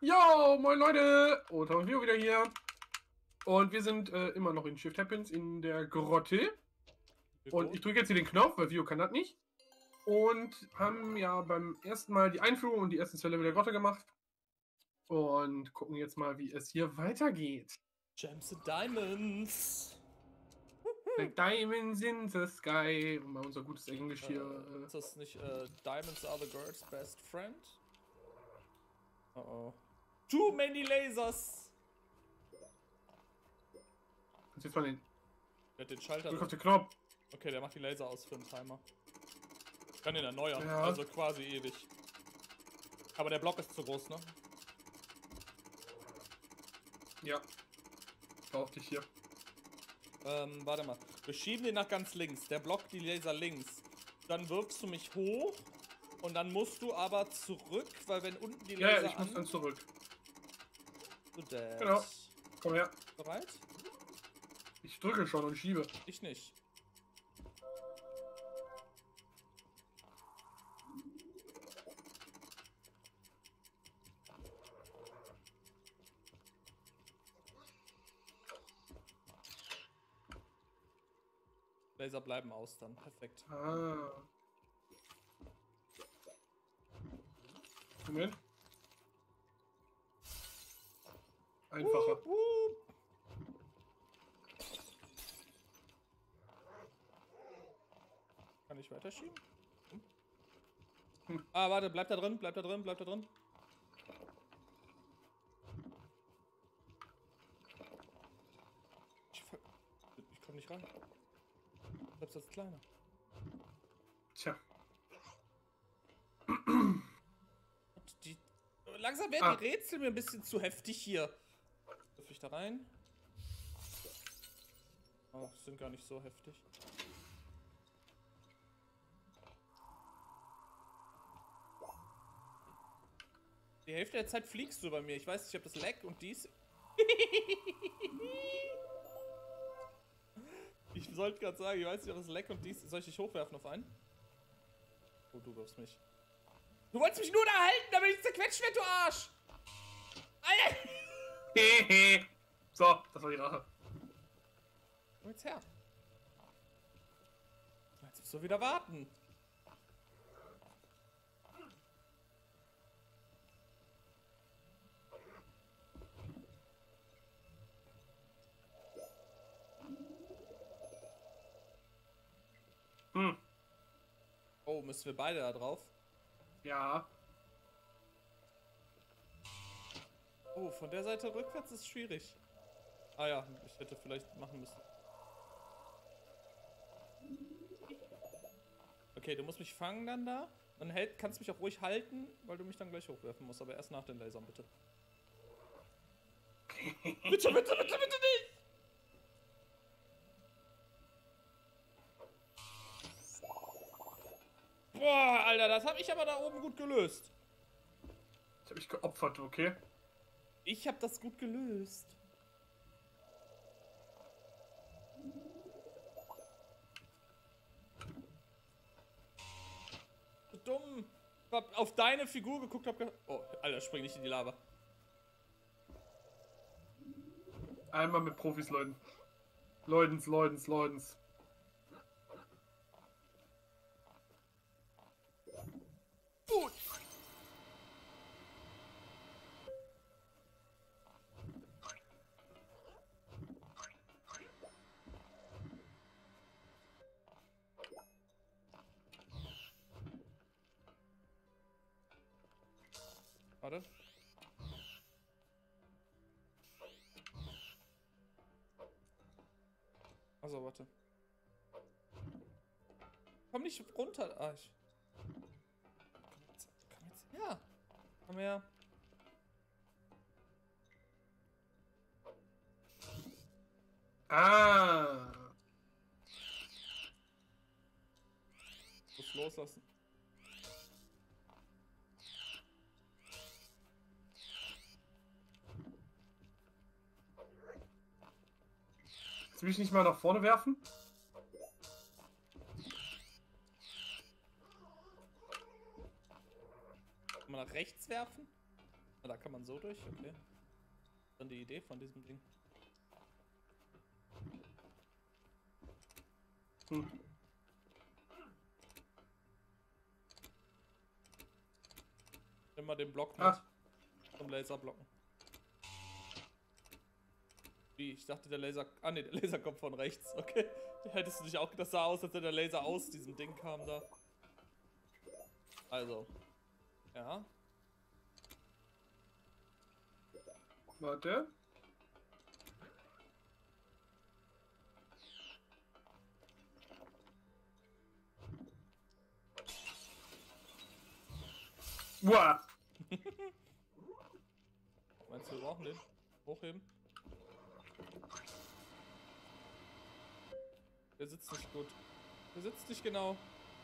Yo, moin Leute! Otavio wieder hier. Und wir sind immer noch in Shift Happens in der Grotte. Und ich drücke jetzt hier den Knopf, weil Vio kann das nicht. Und haben ja beim ersten Mal die Einführung und die ersten 2 Level der Grotte gemacht. Und gucken jetzt mal, wie es hier weitergeht. Gems and Diamonds. The Diamonds in the Sky. Und mal unser gutes Englisch hier. Ist das nicht Diamonds are the girl's best friend? Oh oh. Too many lasers! Kannst jetzt mal den. Der hat den Schalter. Drück auf den Knopf. Okay, der macht die Laser aus für den Timer. Ich kann den erneuern, Ja. also quasi ewig. Aber der Block ist zu groß, ne? Ja. Auf dich hier. Warte mal. Wir schieben den nach ganz links. Der blockt die Laser links. Dann wirfst du mich hoch. Und dann musst du aber zurück, weil wenn unten die Laser Ja, ich muss dann zurück. Genau. Komm her. Bereit? Ich drücke schon und schiebe. Ich nicht. Laser bleiben aus dann. Perfekt. Ah. Moment. Einfacher. Kann ich weiterschieben? Ah, warte, bleib da drin, bleib da drin, bleib da drin. Ich komm nicht ran. Selbst als kleiner. Tja. Langsam werden die Rätsel mir ein bisschen zu heftig hier. Darf ich da rein? Oh, sind gar nicht so heftig. Die Hälfte der Zeit fliegst du bei mir. Ich weiß nicht, ich habe das Lag und dies. Ich sollte gerade sagen, ich weiß nicht, ob das Lag und dies. Soll ich dich hochwerfen auf einen? Oh, du wirfst mich. Du wolltest mich nur da halten, damit ich zerquetscht werde, du Arsch! Alter! So, das war die Rache. Komm jetzt her. Jetzt musst du wieder warten. Oh, müssen wir beide da drauf? Ja. Oh, von der Seite rückwärts ist schwierig. Ah ja, ich hätte vielleicht machen müssen. Okay, du musst mich fangen dann da. Dann kannst du mich auch ruhig halten, weil du mich dann gleich hochwerfen musst. Aber erst nach den Lasern, bitte. Bitte, bitte, bitte, bitte nicht! Boah, Alter, das habe ich aber da oben gut gelöst. Ich habe mich geopfert, okay? Ich habe das gut gelöst. So dumm. Ich hab auf deine Figur geguckt, oh, Alter, spring nicht in die Lava. Einmal mit Profis, Leuten. Leutens. Gut. Warte. Also, warte. Komm nicht runter. Ah, komm jetzt her. Komm her. Ah. Muss loslassen. Willst du mich nicht mal nach vorne werfen? Mal nach rechts werfen? Ah, da kann man so durch, okay. Dann die Idee von diesem Ding. Nimm mal den Block mit. Zum Laserblocken. Wie? Ich dachte der Laser... Ah ne, der Laser kommt von rechts. Okay. Hättest du nicht auch... Das sah aus, als wenn der Laser aus diesem Ding kam da. Also. Ja. Warte. Wow. Meinst du, wir brauchen den? Hochheben? Der sitzt nicht gut. Der sitzt nicht genau.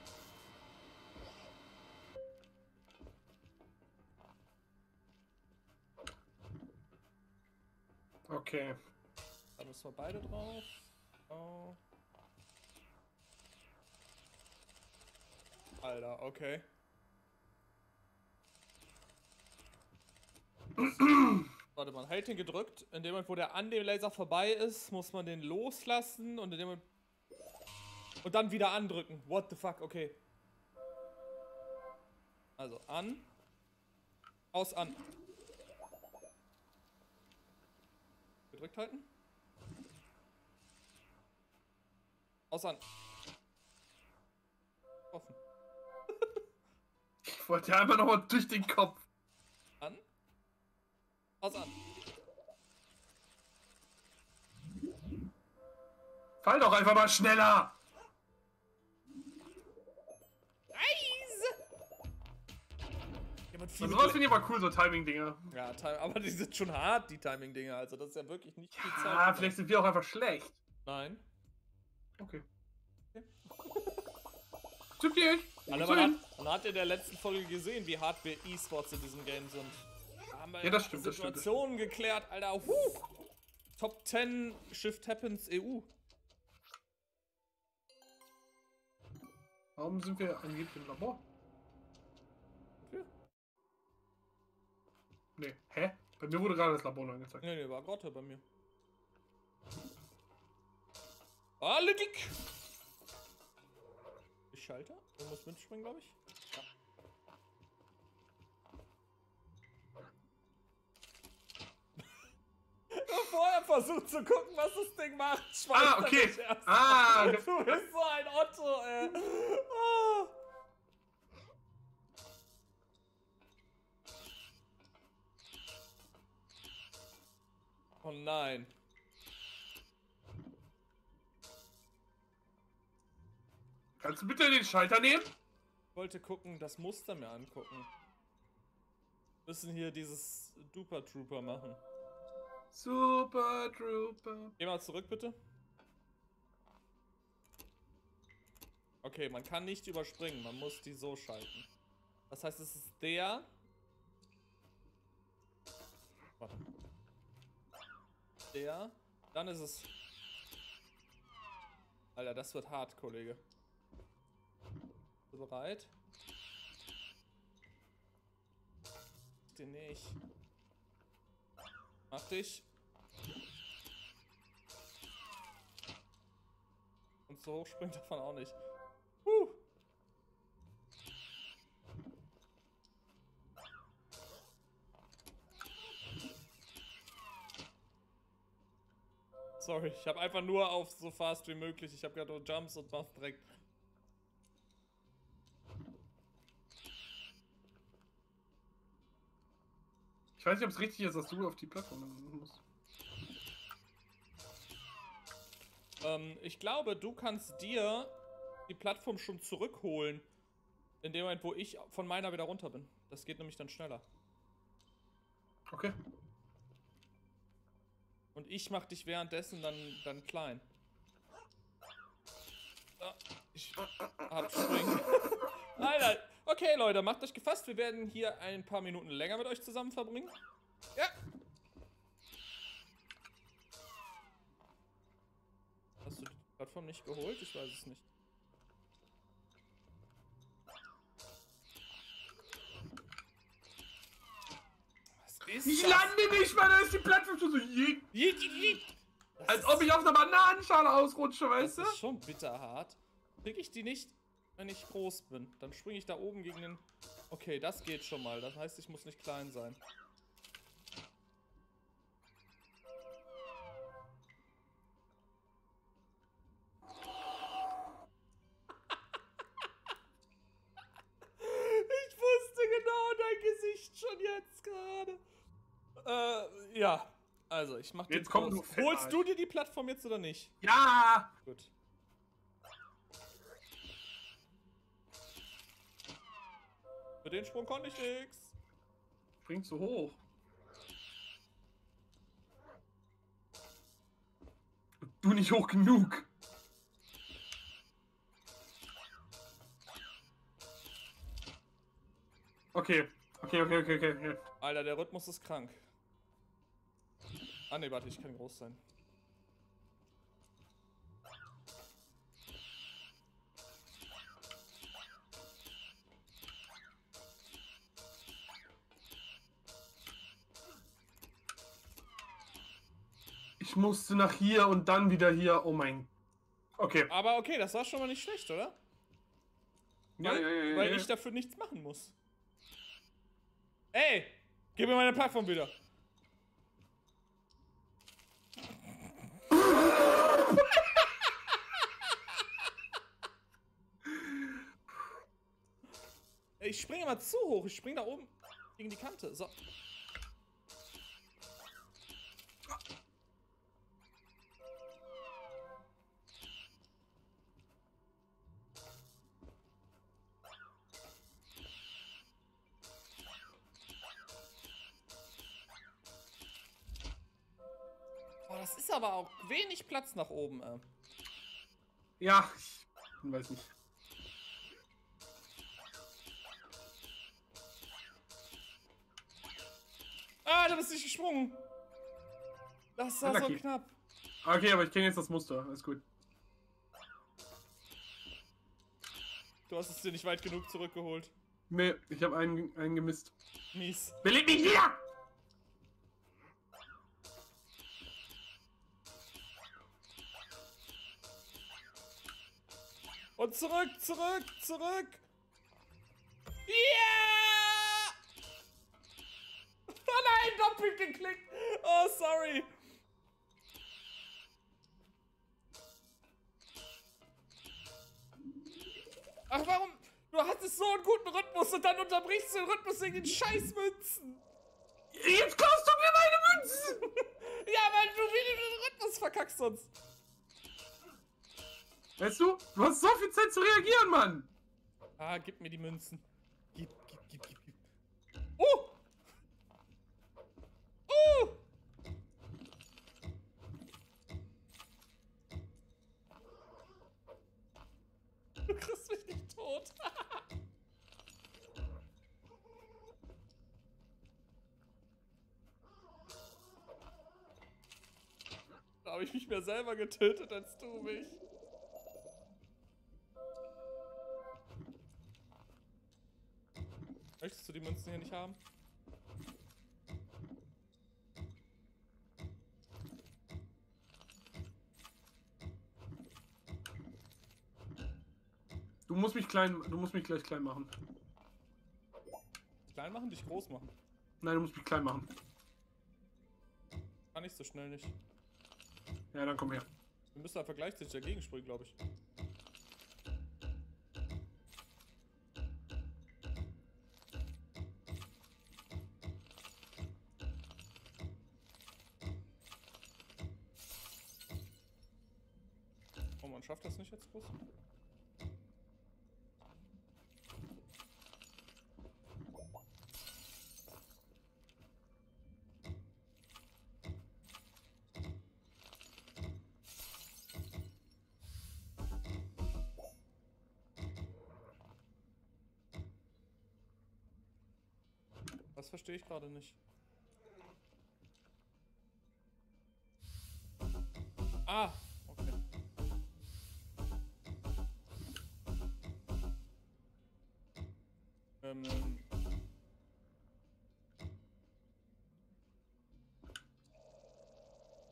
Okay. Da müssen wir beide drauf. Oh. Alter, okay. Warte mal, hält den gedrückt. In dem Moment, wo der an dem Laser vorbei ist, muss man den loslassen und in dem Moment... Und dann wieder andrücken. What the fuck, okay. Also an. Aus, an. Gedrückt halten. Aus, an. Offen. Ich wollte einfach nochmal durch den Kopf. An. Aus, an. Fall doch einfach mal schneller! Also sowas finde ich aber cool, so Timing-Dinger. Ja, aber die sind schon hart, die Timing-Dinger. Also das ist ja wirklich nicht viel Zeit. Ah, vielleicht sind wir auch einfach schlecht. Nein. Okay. Akzeptiere ich. Man hat in der letzten Folge gesehen, wie hart wir E-Sports in diesem Game sind. Da haben wir ja, das stimmt, Situationen geklärt, Alter. Top 10 Shift Happens EU. Warum sind wir angeblich im Labor? Ja. Nee, hä? Bei mir wurde gerade das Labor noch angezeigt. Nee, war Grotte bei mir. Alle dick! Ich schalte. Du musst mitspringen, glaube ich. Ja. Vorher versucht zu gucken, was das Ding macht. Ah, okay. Du bist so ein Otto, ey. Oh. Oh nein. Kannst du bitte den Schalter nehmen? Ich wollte gucken, das Muster mir angucken. Wir müssen hier dieses Duper Trooper machen. Super Trooper. Geh mal zurück, bitte. Okay, man kann nicht überspringen, man muss die so schalten. Das heißt, es ist der... Warte. Der... Dann ist es... Alter, das wird hart, Kollege. Bist du bereit? Den nicht. Mach dich. Und so hoch springt davon auch nicht. Sorry, ich habe einfach nur auf so fast wie möglich. Ich habe gerade nur Jumps und mach direkt. Ich weiß nicht, ob es richtig ist, dass du auf die Plattform musst. Ich glaube, du kannst dir die Plattform schon zurückholen. In dem Moment, wo ich von meiner wieder runter bin. Das geht nämlich dann schneller. Okay. Und ich mach dich währenddessen dann klein. Ich hab Springen. Alter. Okay, Leute, macht euch gefasst. Wir werden hier ein paar Minuten länger mit euch zusammen verbringen. Ja. Hast du die Plattform nicht geholt? Ich weiß es nicht. ist Ich das? lande nicht, weil da ist die Plattform schon so Jeet, jeet, jeet. als ob ich auf einer Bananenschale ausrutsche, weißt du? Das ist schon bitterhart. Krieg ich die nicht, wenn ich groß bin? Dann springe ich da oben gegen den... Okay, das geht schon mal. Das heißt, ich muss nicht klein sein. Ich wusste genau dein Gesicht schon jetzt gerade. Ja. Also, ich mach den Jetzt komm, Kurs. du Holst du dir die Plattform jetzt oder nicht? Ja! Gut. Für den Sprung konnte ich nix. Springt so hoch. Du nicht hoch genug. Okay. Okay. Alter, der Rhythmus ist krank. Ah ne, warte, ich kann groß sein. Ich musste nach hier und dann wieder hier. Oh mein. Okay. Aber okay, das war schon mal nicht schlecht, oder? Weil ich dafür nichts machen muss. Ey! Gib mir meine Plattform wieder! Ich springe immer zu hoch. Ich springe da oben gegen die Kante. So. Oh, das ist aber auch wenig Platz nach oben, ey. Ja, ich weiß nicht. Ah, da bist du nicht gesprungen. Das war so knapp. Okay, aber ich kenne jetzt das Muster. Alles gut. Du hast es dir nicht weit genug zurückgeholt. Nee, ich habe einen gemisst. Mies. Belebt mich wieder! Und zurück! Yeah! Oh nein, doppelt geklickt! Oh, sorry! Ach, warum? Du hattest so einen guten Rhythmus und dann unterbrichst du den Rhythmus wegen den Scheißmünzen! Jetzt klaust du mir meine Münzen! Ja, weil du wieder den Rhythmus verkackst sonst! Weißt du hast so viel Zeit zu reagieren, Mann! Ah, gib mir die Münzen. Gib. Oh! Du kriegst mich nicht tot. Da habe ich mich mehr selber getötet als du mich. Möchtest du die Münzen hier nicht haben? Du musst mich gleich klein machen. Klein machen, dich groß machen. Nein, du musst mich klein machen. Kann ich so schnell nicht. Ja, dann komm her. Wir müssen einfach gleichzeitig dagegen springen, glaube ich. Oh, man schafft das nicht jetzt groß? Das verstehe ich gerade nicht. Ah, okay.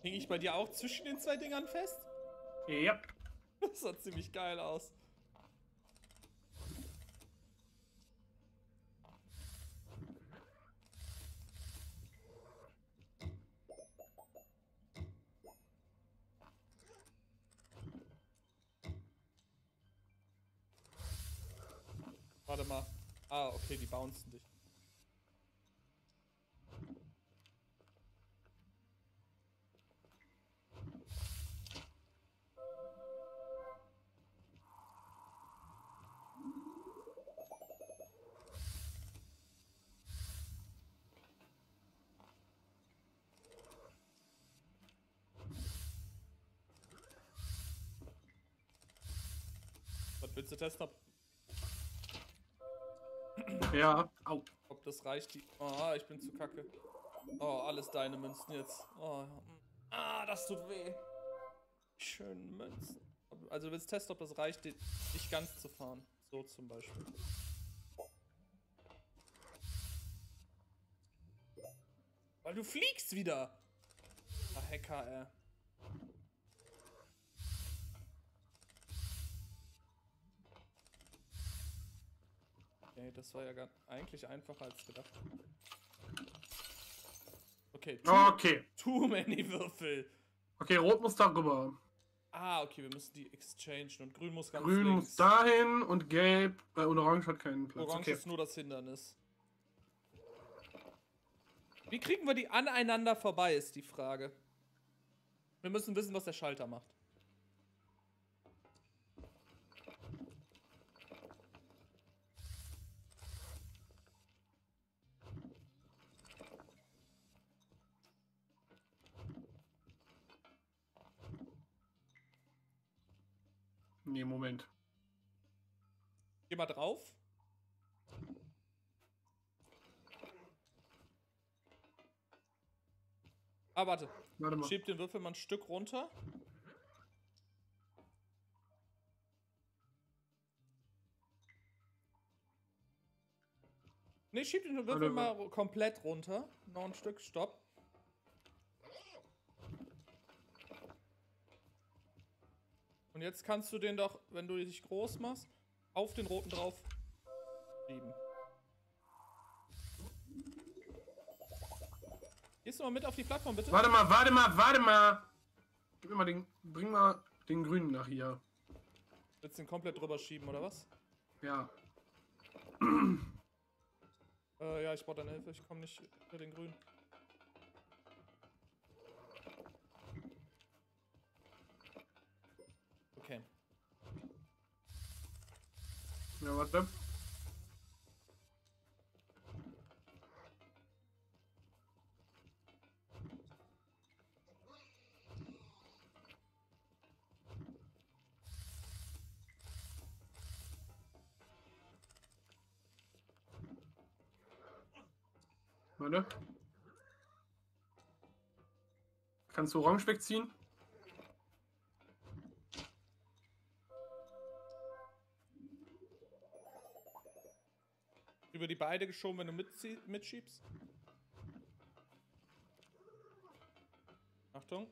Hing ich bei dir auch zwischen den zwei Dingern fest? Ja. Das sah ziemlich geil aus. Warte mal. Ah, okay, die bouncen dich. Was willst du testen, Ja. Au. ob das reicht? Oh, ich bin zu kacke. Oh, alles deine Münzen jetzt. Oh. Das tut weh. Schönen Münzen. Also du willst testen, ob das reicht, dich ganz zu fahren. So zum Beispiel. Weil du fliegst wieder. Hacker, ey. Okay, das war ja eigentlich einfacher als gedacht. Okay, too many Würfel. Okay, rot muss darüber. Ah, okay, wir müssen die exchangen und grün muss ganz Grün links. muss dahin und gelb und orange hat keinen Platz. Orange Okay. ist nur das Hindernis. Wie kriegen wir die aneinander vorbei, ist die Frage. Wir müssen wissen, was der Schalter macht. Nee, Moment. Geh mal drauf. Ah, warte. Warte mal. Schieb den Würfel mal ein Stück runter. Ne, schieb den Würfel mal komplett runter. Noch ein Stück, stopp. Und jetzt kannst du den doch, wenn du dich groß machst, auf den roten drauf schieben. Gehst du mal mit auf die Plattform, bitte? Warte mal. Bring mal den grünen nach hier. Willst du den komplett drüber schieben, oder was? Ja. Ja, ich brauche deine Hilfe. Ich komme nicht für den grünen. Okay. Ja, warte. Warte. Kannst du orange wegziehen? Über die beide geschoben, wenn du mitschiebst. Achtung.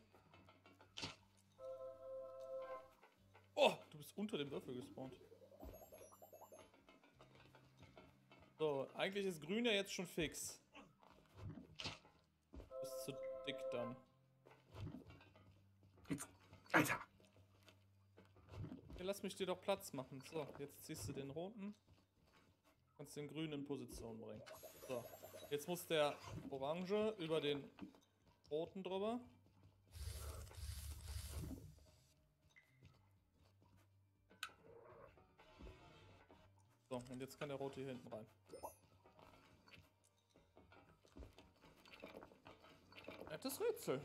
Oh, du bist unter dem Würfel gespawnt. So, eigentlich ist grün ja jetzt schon fix. Ist zu dick dann. Alter. Ja, lass mich dir doch Platz machen. So, jetzt ziehst du den roten. Kannst den grünen in Position bringen. So, jetzt muss der orange über den roten drüber. So, und jetzt kann der rote hier hinten rein. Nettes Rätsel.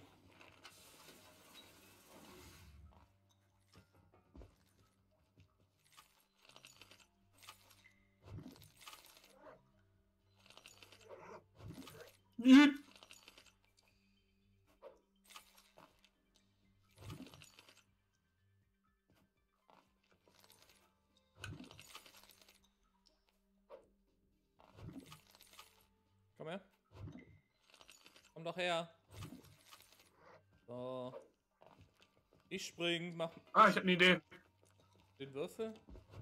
Komm her. Komm doch her. So. Ich spring, mach Ah, ich habe eine Idee. den Würfel.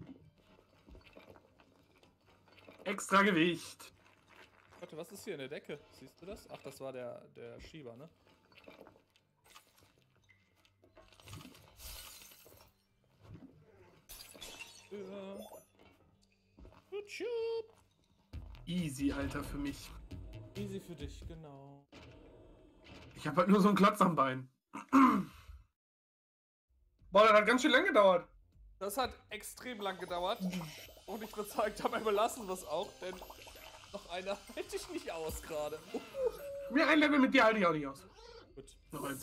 Extra Gewicht. Warte, was ist hier in der Decke? Siehst du das? Ach, das war der Schieber, ne? YouTube. Easy, Alter, für mich. Easy für dich, genau. Ich habe halt nur so einen Klotz am Bein. Boah, das hat ganz schön lange gedauert. Das hat extrem lang gedauert. Und ich würde sagen, dabei belassen wir es auch, denn noch einer hätte ich nicht aus gerade. Mir ein Level mit dir halte ich auch nicht aus. Gut. Noch eins.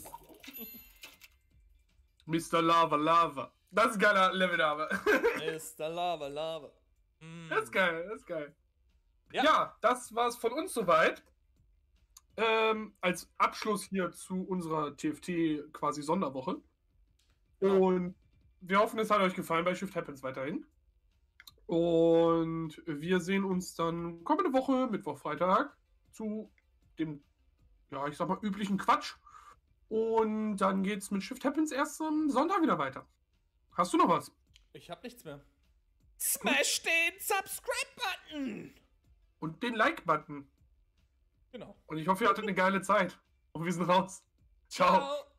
Mr. Lava Lava. Das ist ein geiler Levelname. Mr. Lava Lava. Mm. Das ist geil, das ist geil. Ja. Ja, das war's von uns soweit. Als Abschluss hier zu unserer TFT quasi Sonderwoche. Und wir hoffen, es hat euch gefallen bei Shift Happens weiterhin. Und wir sehen uns dann kommende Woche, Mittwoch, Freitag, zu dem, ja, ich sag mal, üblichen Quatsch. Und dann geht's mit Shift Happens erst am Sonntag wieder weiter. Hast du noch was? Ich hab nichts mehr. Smash den Subscribe-Button! Und den Like-Button. Genau. Und ich hoffe, ihr hattet eine geile Zeit. Und wir sind raus. Ciao. Ciao.